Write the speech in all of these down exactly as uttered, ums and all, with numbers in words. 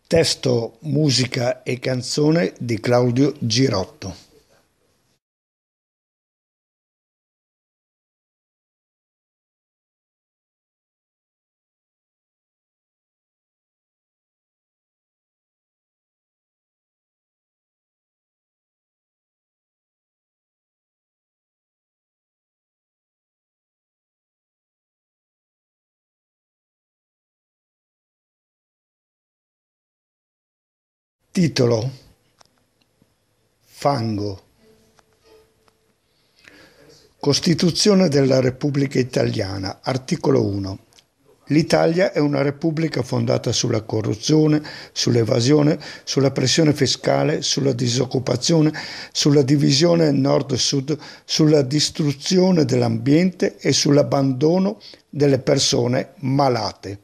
Testo, musica e canzone di Claudio Girotto. Titolo: Fango. Costituzione della Repubblica Italiana. Articolo uno. L'Italia è una repubblica fondata sulla corruzione, sull'evasione, sulla pressione fiscale, sulla disoccupazione, sulla divisione nord-sud, sulla distruzione dell'ambiente e sull'abbandono delle persone malate.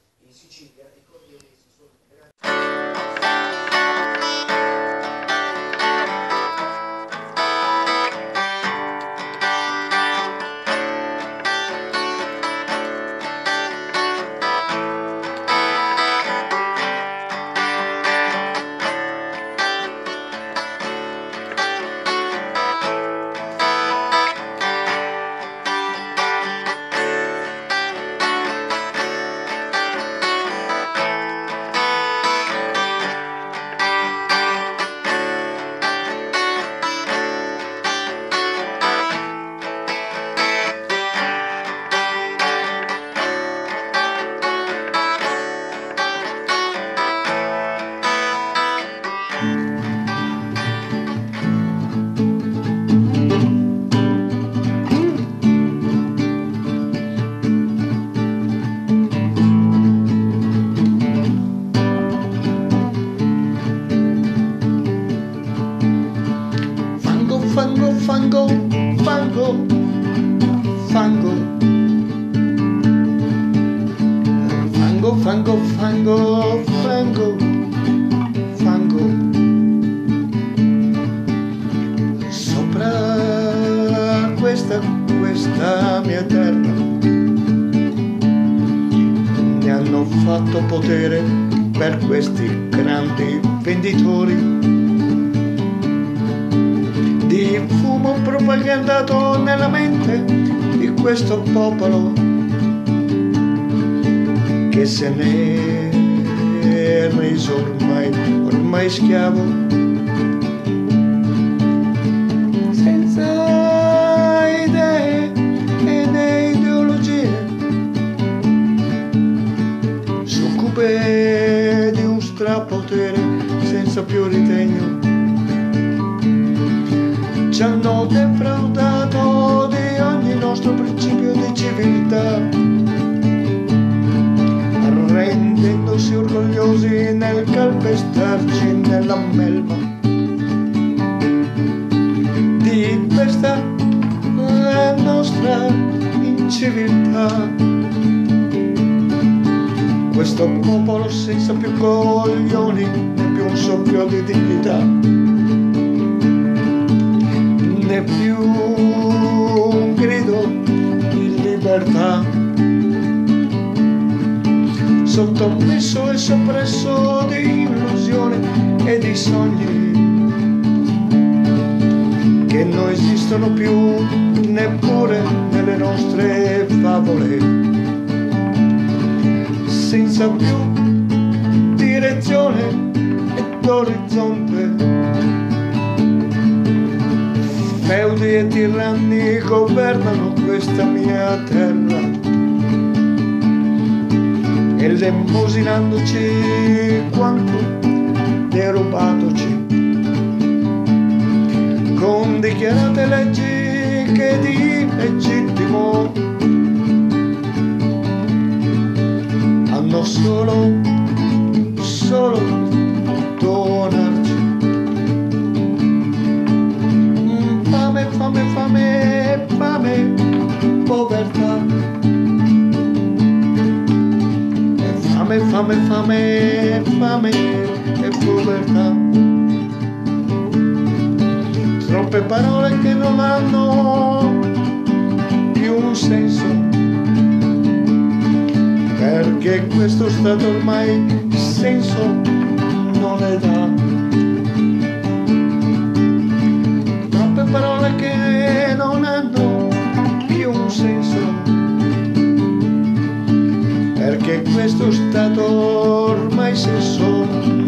Fango, fango, fango, fango, fango, fango, fango, fango, fango, sopra questa, questa mia terra ne hanno fatto potere per questi grandi venditori di fumo propagandato nella mente di questo popolo che se ne è reso ormai, ormai schiavo, senza idee e né ideologie, succube di un strapotere senza più ritegno. Ci hanno defraudato di ogni nostro principio di civiltà, rendendosi orgogliosi nel calpestarci nella melma di questa la nostra inciviltà. Questo popolo senza più coglioni né più un soffio di dignità, né più un grido di libertà, sottomesso e soppresso di illusioni e di sogni che non esistono più neppure nelle nostre favole, senza più direzione ed orizzonte. Feudi e tiranni governano questa mia terra, elemosinandoci quanto derubatoci, con dichiarate leggi che di legittimo hanno solo, solo donarci. Fame, fame, fame, povertà, e fame, fame, fame, fame e povertà. Troppe parole che non hanno più un senso, perché questo stato ormai senso non le dà. Troppe parole che non hanno più un senso, perché questo stato ormai senso